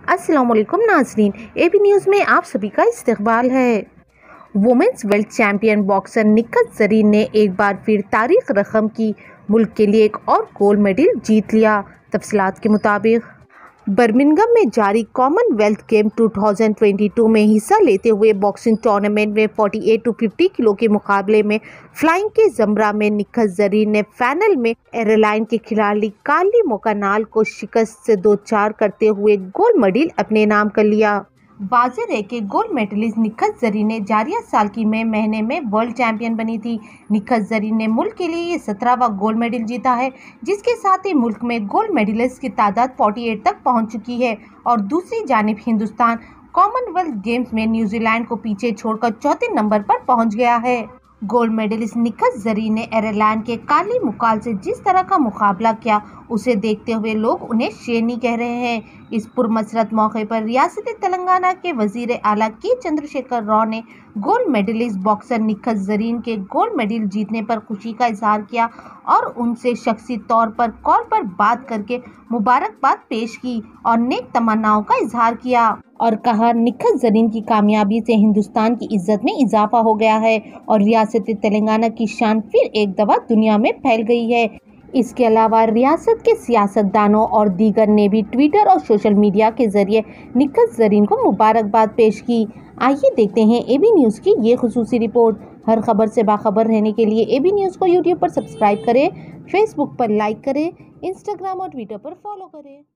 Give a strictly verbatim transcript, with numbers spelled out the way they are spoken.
अस्सलाम वालेकुम नाज़रीन, एबी न्यूज़ में आप सभी का इस्तकबाल है। Women's world champion boxer Nikhat Zareen ने एक बार फिर तारीख रकम की, मुल्क के लिए एक और गोल्ड मेडल जीत लिया। तफसीलात के मुताबिक बर्मिंघम में जारी कॉमनवेल्थ गेम दो हज़ार बाईस में हिस्सा लेते हुए बॉक्सिंग टूर्नामेंट में अड़तालीस टू पचास किलो के मुकाबले में फ्लाइंग के ज़मरा में निक्कत ज़रीन ने फाइनल में एयरलाइन के खिलाड़ी कार्ली मोकानाल को शिकस्त से दो चार करते हुए गोल्ड मेडल अपने नाम कर लिया। वाज़ेह है कि गोल्ड मेडलिस्ट निक्कत ज़रीन ने जारिया साल की मई महीने में वर्ल्ड चैंपियन बनी थी। निक्कत ज़रीन ने मुल्क के लिए ये सत्रहवां गोल्ड मेडल जीता है, जिसके साथ ही मुल्क में गोल्ड मेडलिस्ट की तादाद अड़तालीस तक पहुंच चुकी है। और दूसरी जानिब हिंदुस्तान कॉमनवेल्थ गेम्स में न्यूजीलैंड को पीछे छोड़कर चौथे नंबर पर पहुँच गया है। गोल्ड मेडलिस्ट निक्कत ज़रीन ने एयरलाइन के कार्ली मोकानाल से जिस तरह का मुकाबला किया, उसे देखते हुए लोग उन्हें शेरनी कह रहे हैं। इस पुरमसरत मौके पर रियासत तेलंगाना के वजीर आला के चंद्रशेखर राव ने gold medalist boxer Nikhat Zareen के गोल्ड मेडल जीतने पर खुशी का इजहार किया और उनसे शख्सी तौर पर कॉल पर बात करके मुबारकबाद पेश की और नेक तमन्नाओं का इजहार किया और कहा, निक्कत ज़रीन की कामयाबी से हिंदुस्तान की इज्जत में इजाफा हो गया है और रियासत तेलंगाना की शान फिर एक दफा दुनिया में फैल गई है। इसके अलावा रियासत के सियासतदानों और दीगर ने भी ट्विटर और सोशल मीडिया के जरिए निक्कत ज़रीन को मुबारकबाद पेश की। आइए देखते हैं एबी न्यूज़ की ये खुसूसी रिपोर्ट। हर खबर से बाखबर रहने के लिए एबी न्यूज़ को यूट्यूब पर सब्सक्राइब करें, फेसबुक पर लाइक करें, इंस्टाग्राम और ट्विटर पर फॉलो करें।